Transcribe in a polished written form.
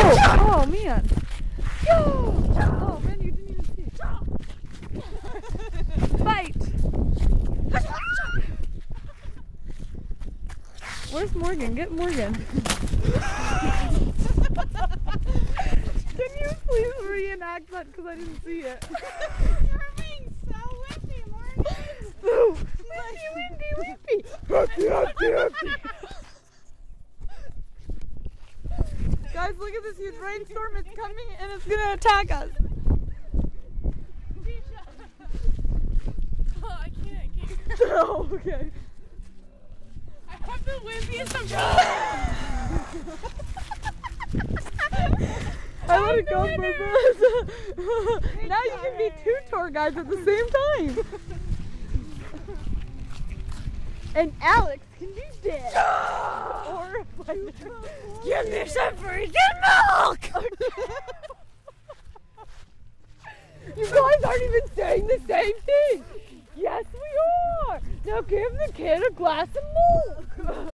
Oh man. Oh man, you didn't even see it. Fight. Where's Morgan? Get Morgan. Can you please reenact that because I didn't see it? You're being so whippy, Morgan. Boo! Whippy. Guys, look at this huge rainstorm. It's coming and it's gonna attack us. Oh, I can't keep. Oh, okay. I have the wimpiest of I let it go for this. Now you can be 2 tour guides at the same time. And Alex can be dead. Or Give me some freaking milk! You guys aren't even saying the same thing. Yes, we are. Now give the kid a glass of milk.